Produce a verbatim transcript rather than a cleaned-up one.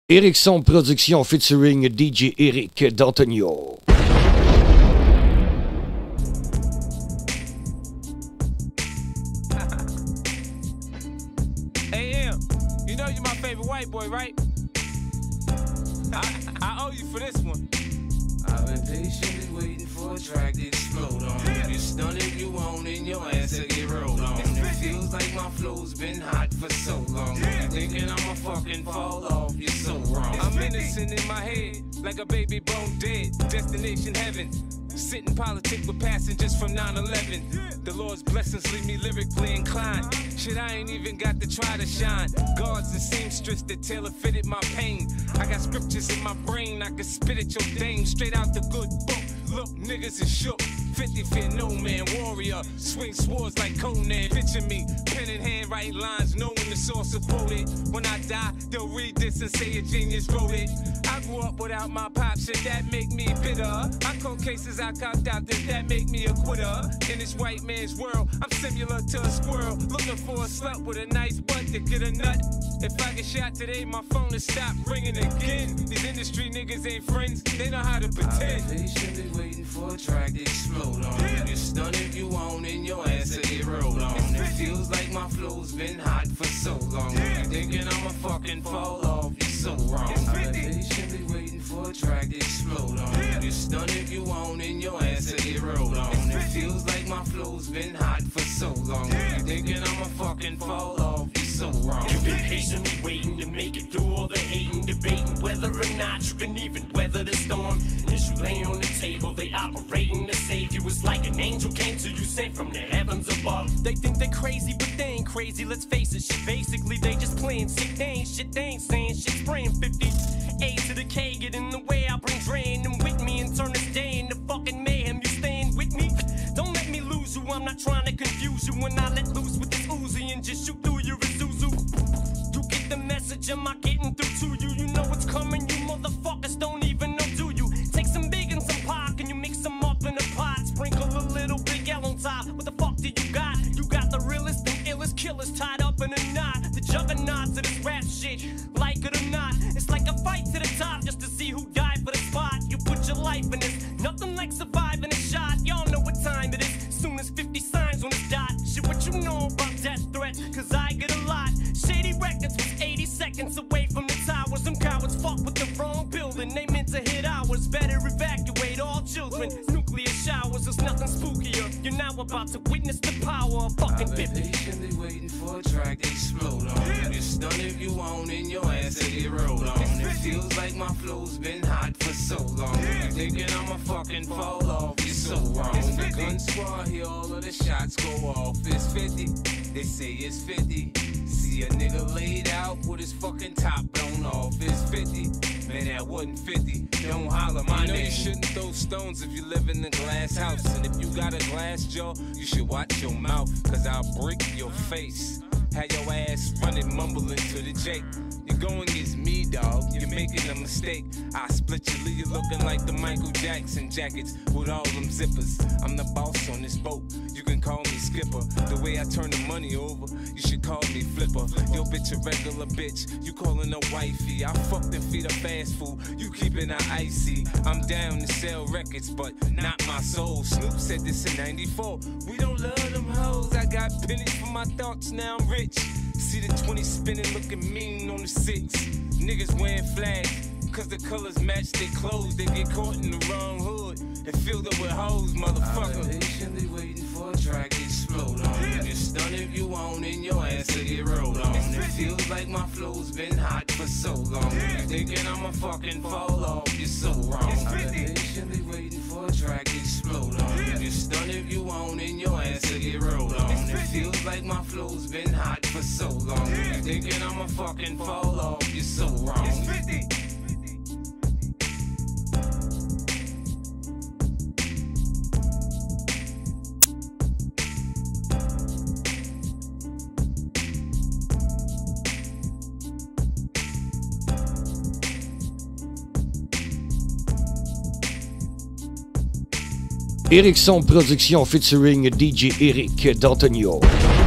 Erickson Production featuring D J Eric D'Antonio. A M, you know you're my favorite white boy, right? I, I owe you for this one. I've been patiently waiting for a track to explode on. You get stunned if you want and your ass to get rolled on. It feels like my flow's been hot for so long. You thinking I'ma fucking fall off, you're so wrong. I'm innocent in my head, like a baby bone dead. Destination heaven. Sitting politic with passengers from nine eleven. The Lord's blessings leave me lyrically inclined. Shit, I ain't even got to try to shine. Guards and seamstress that tailor fitted my pain. I got scriptures in my brain, I can spit at your dame straight out the good book. Look, niggas is shook. fifty fear no man, warrior. Swing swords like Conan. Picture me, pen in hand, writing lines, knowing the source of quoted. When I die, they'll read this and say a genius wrote it. I grew up without my pop, shit that make me bitter. I call cases I cocked out, does that make me a quitter? In this white man's world, I'm similar to a squirrel, looking for a slut with a nice butt to get a nut. If I get shot today, my phone will stop ringing again. These industry niggas ain't friends, they know how to pretend. I've been patiently waiting for a track to explode on. You get stunned if you want and your ass to get rolled on. It feels like my flow's been hot for so long. You thinking I'ma fucking fall off, you're so wrong. I've been patiently waiting for a track to explode on. You get stunned if you want and your ass to get rolled on. It feels like my flow's been hot for so long. You thinking I'ma fucking fall off, you're so wrong. You've been patiently waiting to make it through all the hating, debating whether or not you can even weather the storm. As you lay on the table, they operating to save you. It's like an angel came to you, sent from the heavens above. They think they crazy, but they ain't crazy, let's face it. Shit, basically, they just playing sick. They ain't shit, they ain't saying shit. Spraying fifty A to the K, get in the way. I bring drain them with me and turn this day into fucking mayhem. You staying with me? Don't let me lose you, I'm not trying to confuse you. When I let loose with this Uzi and just shoot through your Isuzu. You get the message, am I getting through to you? You know what's coming, you motherfuckers don't even know, do you? Take some big and some pop, and you mix them up in a pot. Sprinkle a little Big L on top, what the fuck do you got? You got the realest and illest killers tied up in a knot. The juggernauts of this rap shit, like it or not. It's like a fight to the top just to see who died for the spot. You put your life in this, nothing like surviving a shot. Y'all know what time it is, soon as fifty signs on the dot. Shit, what you know about death threat, cause I get a lot. Shady Records was eighty seconds away from the towers. Them cowards fuck with the wrong building, they meant to hit ours. Better evacuate all children, nuclear showers, there's nothing spookier. You're now about to witness the power of fucking I've been fifty. patiently waiting for a track to explode on. You get stunned if you want and your ass to get rolled on. It feels like my flow's been hot for so long. You thinking I'ma fucking fall off, you're so wrong. The gun squad hear all of the shots go off. It's fifty, they say it's fifty. See a nigga laid out with his fucking top blown off. It's fifty, man that wasn't fifty. Don't holler my You know name. you shouldn't throw stones if you live in a glass house. And if you got a glass jaw, you should watch your mouth, cause I'll break your face. Have your ass running, mumbling to the Jake. You're going against me, dog. You're making a mistake. I split you, leave you looking like the Michael Jackson jackets with all them zippers. I'm the boss on this boat. You can call me skipper. The way I turn the money over, you should call me flipper. Yo, bitch, a regular bitch. You calling a wifey. I fucked and feed her fast food. You keeping her icy. I'm down to sell records, but not my soul. Snoop said this in ninety-four. We don't love them hoes. I got pennies for my thoughts, now I'm rich. See the twenty spinning, looking mean on the six. Niggas wearing flags, cause the colors match their clothes. They get caught in the wrong hood and filled up with hoes, I've motherfucker. been patiently waiting for a track to explode on. You get stunned if you want and your ass to get rolled on. It feels like my flow's been hot for so long. You thinking I'ma fucking fall off, you're so wrong. I've been patiently waiting for a track to explode on. You get stunned if you want and your ass to get rolled on. It feels like my flow's been hot for so long. You thinking I'ma fucking fall off, you're so wrong. Erickson Production featuring D J Eric D'Antonio.